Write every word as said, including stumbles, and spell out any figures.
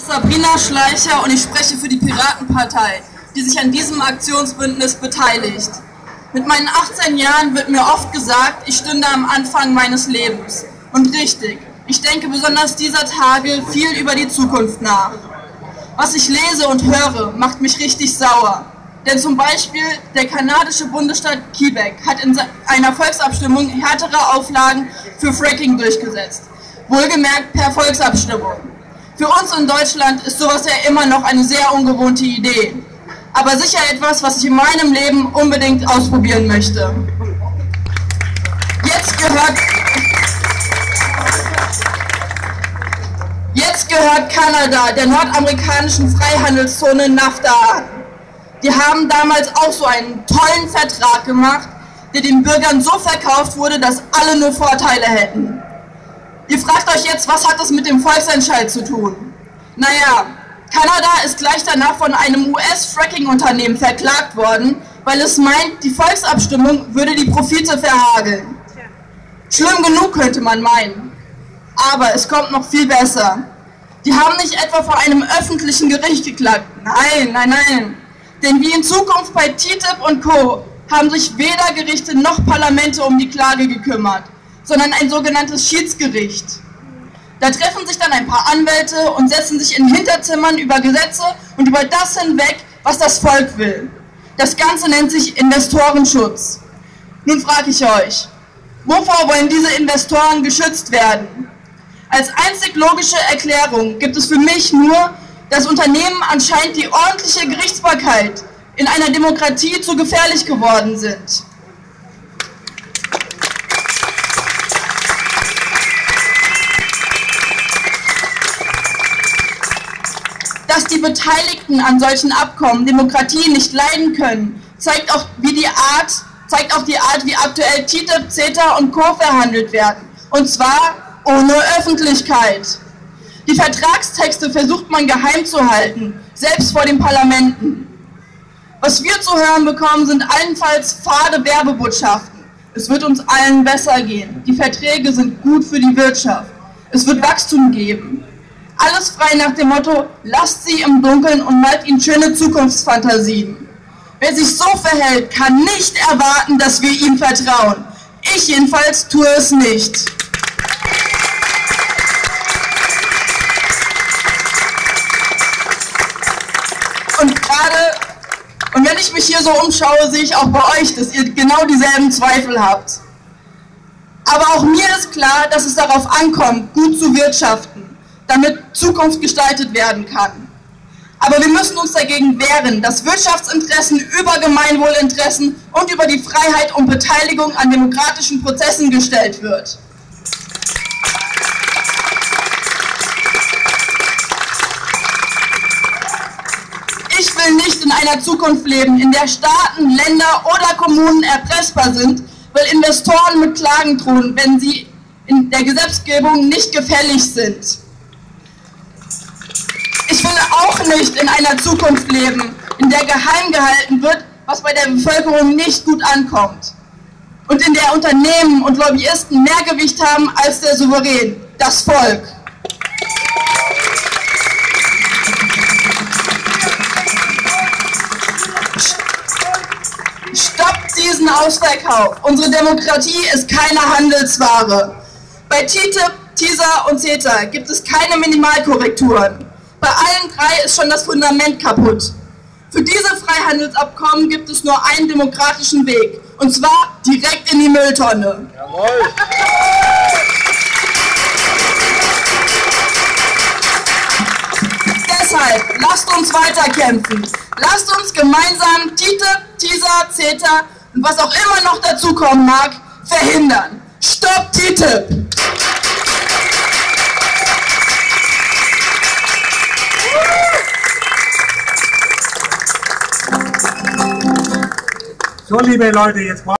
Sabrina Schleicher und ich spreche für die Piratenpartei, die sich an diesem Aktionsbündnis beteiligt. Mit meinen achtzehn Jahren wird mir oft gesagt, ich stünde am Anfang meines Lebens. Und richtig, ich denke besonders dieser Tage viel über die Zukunft nach. Was ich lese und höre, macht mich richtig sauer. Denn zum Beispiel der kanadische Bundesstaat Quebec hat in einer Volksabstimmung härtere Auflagen für Fracking durchgesetzt. Wohlgemerkt per Volksabstimmung. Für uns in Deutschland ist sowas ja immer noch eine sehr ungewohnte Idee. Aber sicher etwas, was ich in meinem Leben unbedingt ausprobieren möchte. Jetzt gehört, jetzt gehört Kanada der nordamerikanischen Freihandelszone NAFTA an. Die haben damals auch so einen tollen Vertrag gemacht, der den Bürgern so verkauft wurde, dass alle nur Vorteile hätten. Ihr fragt euch jetzt, was hat das mit dem Volksentscheid zu tun? Naja, Kanada ist gleich danach von einem U S-Fracking-Unternehmen verklagt worden, weil es meint, die Volksabstimmung würde die Profite verhageln. Schlimm genug, könnte man meinen. Aber es kommt noch viel besser. Die haben nicht etwa vor einem öffentlichen Gericht geklagt. Nein, nein, nein. Denn wie in Zukunft bei T T I P und Co. haben sich weder Gerichte noch Parlamente um die Klage gekümmert, sondern ein sogenanntes Schiedsgericht. Da treffen sich dann ein paar Anwälte und setzen sich in Hinterzimmern über Gesetze und über das hinweg, was das Volk will. Das Ganze nennt sich Investorenschutz. Nun frage ich euch, wovor wollen diese Investoren geschützt werden? Als einzig logische Erklärung gibt es für mich nur, dass Unternehmen anscheinend die ordentliche Gerichtsbarkeit in einer Demokratie zu gefährlich geworden sind. Dass die Beteiligten an solchen Abkommen Demokratie nicht leiden können, zeigt auch, wie die Art, zeigt auch die Art, wie aktuell T T I P, CETA und Co. verhandelt werden. Und zwar ohne Öffentlichkeit. Die Vertragstexte versucht man geheim zu halten, selbst vor den Parlamenten. Was wir zu hören bekommen, sind allenfalls fade Werbebotschaften. Es wird uns allen besser gehen. Die Verträge sind gut für die Wirtschaft. Es wird Wachstum geben. Alles frei nach dem Motto, lasst sie im Dunkeln und malt ihnen schöne Zukunftsfantasien. Wer sich so verhält, kann nicht erwarten, dass wir ihm vertrauen. Ich jedenfalls tue es nicht. Und gerade, und wenn ich mich hier so umschaue, sehe ich auch bei euch, dass ihr genau dieselben Zweifel habt. Aber auch mir ist klar, dass es darauf ankommt, gut zu wirtschaften, damit Zukunft gestaltet werden kann. Aber wir müssen uns dagegen wehren, dass Wirtschaftsinteressen über Gemeinwohlinteressen und über die Freiheit und Beteiligung an demokratischen Prozessen gestellt wird. Ich will nicht in einer Zukunft leben, in der Staaten, Länder oder Kommunen erpressbar sind, weil Investoren mit Klagen drohen, wenn sie in der Gesetzgebung nicht gefällig sind. Ich will auch nicht in einer Zukunft leben, in der geheim gehalten wird, was bei der Bevölkerung nicht gut ankommt. Und in der Unternehmen und Lobbyisten mehr Gewicht haben als der Souverän, das Volk. Stoppt diesen Ausverkauf. Unsere Demokratie ist keine Handelsware. Bei T T I P, TISA und CETA gibt es keine Minimalkorrekturen. Bei allen drei ist schon das Fundament kaputt. Für diese Freihandelsabkommen gibt es nur einen demokratischen Weg, und zwar direkt in die Mülltonne. Jawohl. Deshalb, lasst uns weiterkämpfen. Lasst uns gemeinsam T T I P, TISA, CETA und was auch immer noch dazukommen mag, verhindern. Stopp T T I P! So, liebe Leute, jetzt